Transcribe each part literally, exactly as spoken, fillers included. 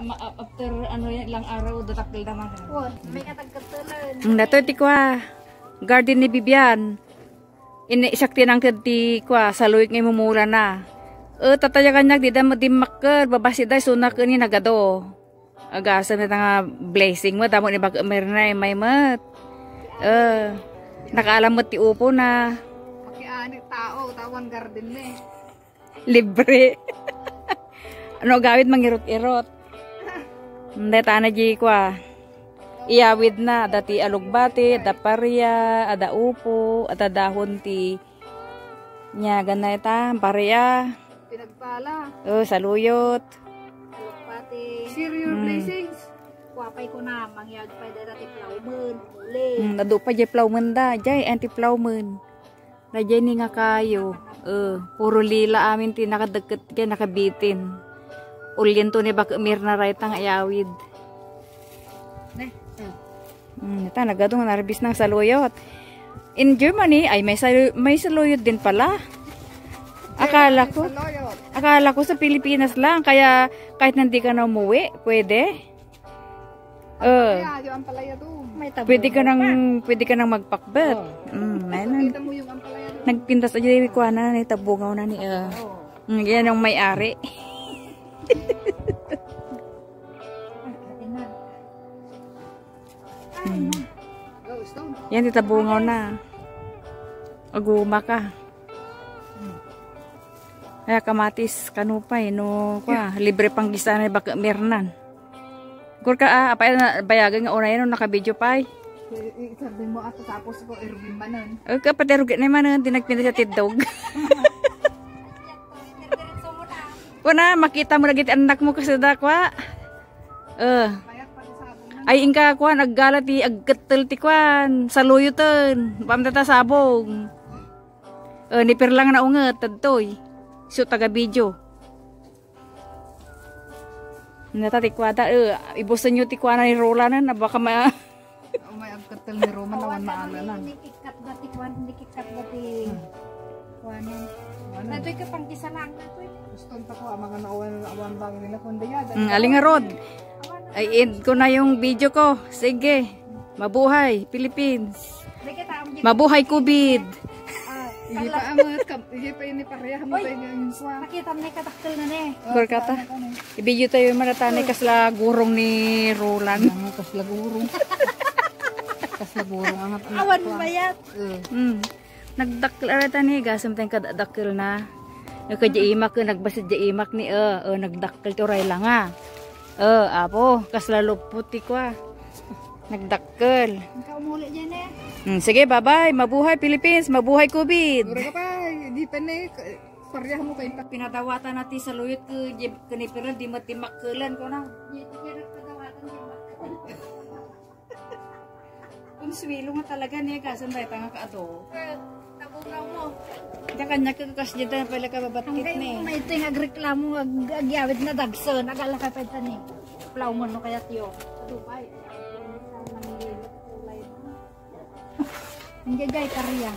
after ano yan, ilang araw, datakil naman. Oh, may katagkatulan. Ang dato ti kwa, garden ni Bibian. Ini-isakti nang ti kwa, saluik ngay mumura na. E, tatayakan niya, di da madimakar, babasi da, sunak ni nagado. Agasa na nga blessing mo, damo ni bag-amer na, may mat. E, nakaalam mo ti upo na. Pakiani tao, tawan garden eh. Libre. Ano gawid mangirot-irot. Hindi, tana di kwa. Iyawid na, dati alugbati, ada parya, ada upo, ada dahon ti nya ganay ta, parya. Pinagpala. Oh, saluyot. Alugbati. Share your Mm. blessings. Wapay ko na, mangyag pa dati plaumen, uli. Hmm, nado pa jay plowman da, jay anti plowman. Na jay ni nga kayo. Eh, puro lila amin ti nakadeket jay nakabitin. Ulyan to ni bakamir na raytang ayawid. Ne. Hmm, ita nagado nga narbis ng saluyot. In Germany ay may sal may saluyot din pala. Akala ko, akala ko sa Pilipinas lang kaya kahit hindi ka na umuwi, pwede. Eh, Kaya, yung ampalaya doon. May tabo. pwede ka nang pwede ka nang magpakbet. Mm, ayun. Kita mo yung ampalaya doon. Nagpintas aja ni kuha na ni tabungaw na ni uh, Oh. yan ang may-ari. Hmm. Go, stone. Yan titabungaw na. Aguma ka. Kaya kamatis kanupay no kwa libre pang gisa na baka mirnan. Kur ka ah, apa na bayagan nga una yan no naka-video pay. Sabi mo ato tapos ko irugin ba nun? O ka paterugit na man din nagpinta sa tidog. Kuna makita mo lagi ti anak mo kasi dakwa. Eh. Payat pa sa sabong na. Ay ingka kwan aggalat ti agketel ti kwan saluyuten pamtata sabong. Eh ni pirlang na unget tadtoy. So taga video. Nata ti kwada eh ibusan nyo ti kwana ni Rola na baka ma Oh, may agkatal ni Roman naman maala na. Nikikat dati kwan, nikikat dati kwanan. Natoy ka pang kisa lang natoy. Gusto pa ko ang mga naawan awan bang nila kundi yan. mm, aling nga rod. Ay end ko na yung video ko. Sige. Mabuhay Philippines. Mabuhay COVID. Hindi pa amat, hindi pa yun ipareha mo pa yun yung kwa. Nakita mo na kataktil na ne. Kurkata. I-video tayo maratanay kasla gurong ni Roland. Ang kasla gurong. Kasla gurong ang anak. Awan bayat. Mm. Nagdakil arata ni gasam tayong kadakil na. Nagkajaimak ko nagbasid jaimak ni eh uh, nagdakil to ray lang ah. Eh apo kasla luputi ko ah. Nagdakil. Ikaw muli dyan eh. Mm, sige, bye-bye. Mabuhay Philippines, mabuhay COVID. Gura ka pa, hindi pa na pareha mo kayo pa. Pinatawatan natin sa luyot ko kanipiran di matimakkulan ko na. Dito kaya nagpagawatan din ba? Kung swilo nga talaga niya kasan tayo tanga ka ato. Tabungaw mo. Diyan kanya kakas dyan tayo pala ka babatkit Hanggang na eh. mo na ito yung agreklamo, agyawid na dagson. Agala ka pa ito ni. Plaw mo no kaya tiyo. Dupay. Hindi jay karya.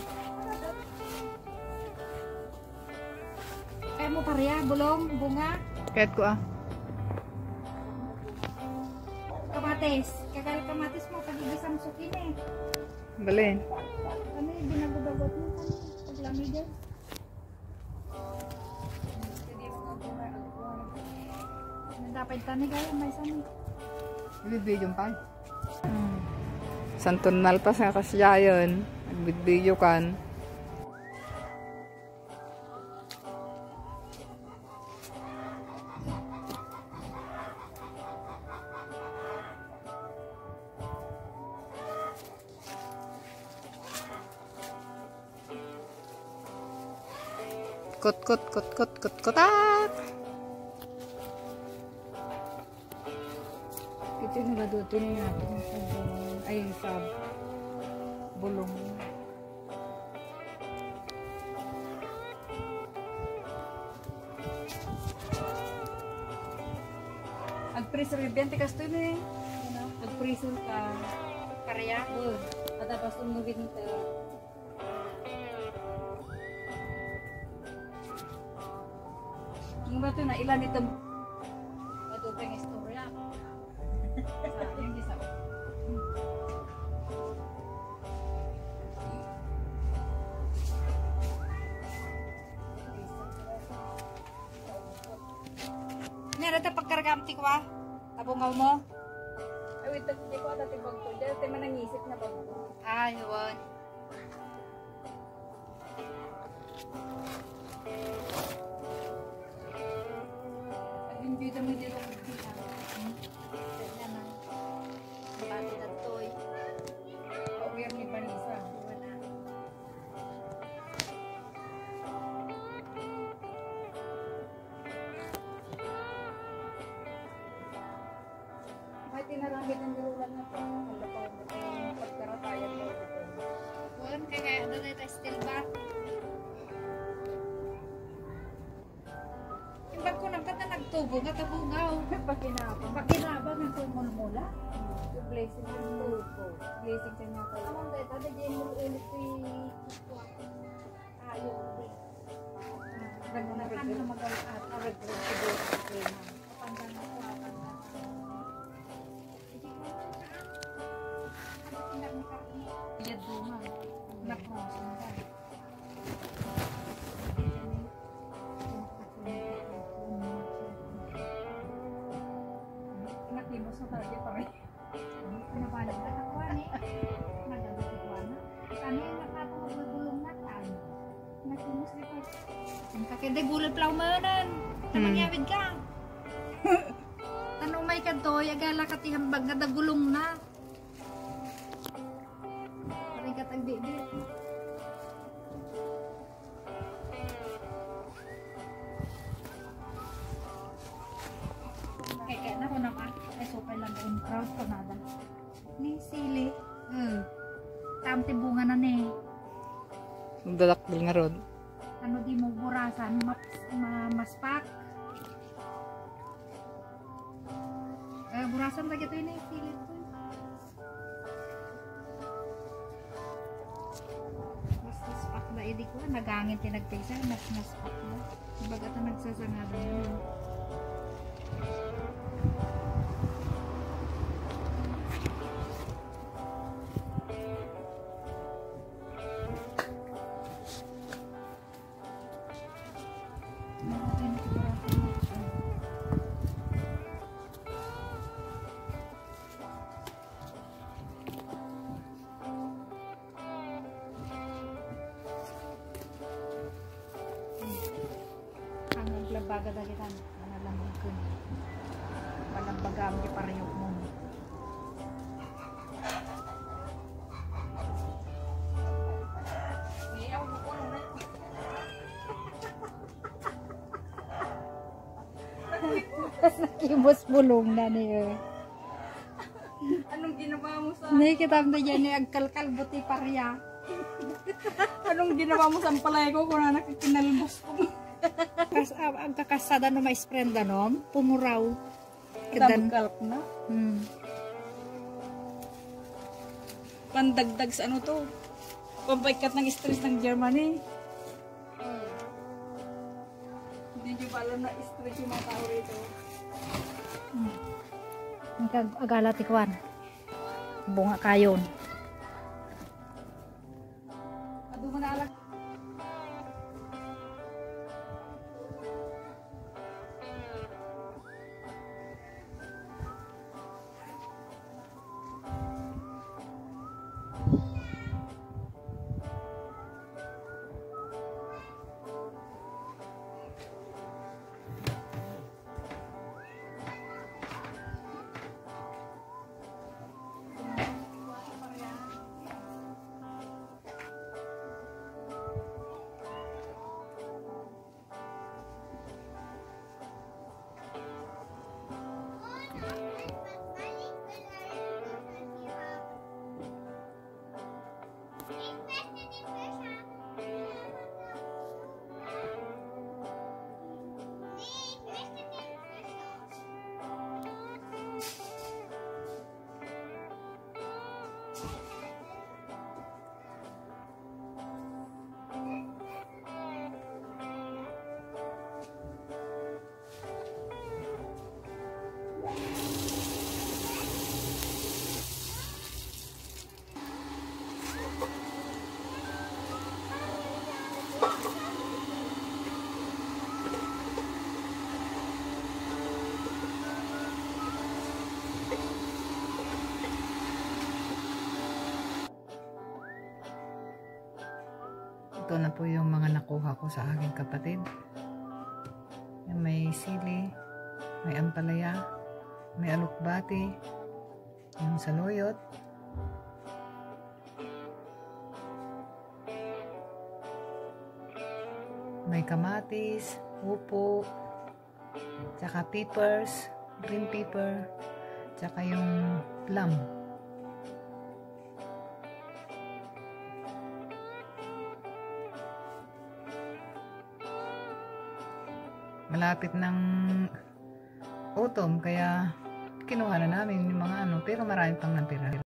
Kaya mo karya, bulong, bunga, Kahit ko ah. kamatis. Kagal kamatis mo, pagigisang sukin eh. Balin. Kami, binagubagot mo kami. Paglamig eh. Dapat tani kaya may sani. Video pa. Santon nalpas nga kasya yun. Nag-video kan. Kot kot kot kot kot kotak. Ito yung nadutin na natin sa ay sa bulong. Agpresor yung bente kasto yun eh. Agpresor ka. Karya. At tapos umugin ito. Yung ba ito na ilan ito? Ito pa yung istorya. Sayang di sa. Nara ta pagkargamti ko ah. Tabungaw mo. Ay, wait, hindi ko ata tibag to. Diyan, tayo manangisip na bago. Ay, yun. Hindi dami dito ko kita. Yan na. Bati na to eh. Pauwihan ni Vanessa. Wala. May tinarangit ng dirulan na to. Wala pa ako pagkaratayan mo dito. Wan, kaya kaya ano na ito, still ba? Yung bag ko nang kata nagtubo, katabungaw. Pakinapang. Pakinabang ang kumulmula. Yung blessing ng tubo. Blessing ka niya pala. Amang dahil, tata dyan mo ulit ko yung ayaw ko eh. Nagnakan na magawa at narag-rag ko doon sa krema. Kapandang ako, kapandang ako. Iyad duma. Nakrosan ka. Nakimos na talaga pa rin. Pinabalog na kakuan eh. Nagagawin ko na. Kami nakatulog na gulong na tayo. Nakimus di pa. Ang kakinday gulong palaw manan. Tamangyawid ka. Tanong may kantoy, agala katihambag na dagulong na. Paring katang bibit. Kaya kaya na ko naman. Ay, super lang ko. Proud ko nada. Ni sili. Hmm. Tamti bunga na ni. Magdadakbil nga ron. Ano di mo burasan. Mas, ma, maspak. Eh, burasan lagi ito yun eh. Sili ito. Mas maspak ba? Hindi ko. Nagangin tinagpisa. Mas maspak ba? Baga ito nagsasangada na yun. Baga dali kan analamig ko palambagam di parehok mo nakimos bulong na niyo. Anong ginawa mo sa... Nay kitam na yan ni agkalkal buti parya. Anong ginawa mo sa palay ko kung na nakikinalbos ko? Kas uh, ang kakasada no mais prenda no pumuraw. Kedan kalp na. Hmm. Pandagdag sa ano to? Pampaikat ng stress ng Germany. Hindi nyo ba alam na stress yung mga tao rito? Hmm. Ang agala tikwan. Bunga kayon. Ado mo na alag. Ito na po yung mga nakuha ko sa aking kapatid. May sili, may ampalaya, may alukbati, yung saluyot, may kamatis, upo, tsaka peppers, green pepper, tsaka yung plum. Malapit ng autumn kaya kinuha na namin yung mga ano, pero marami pang natira.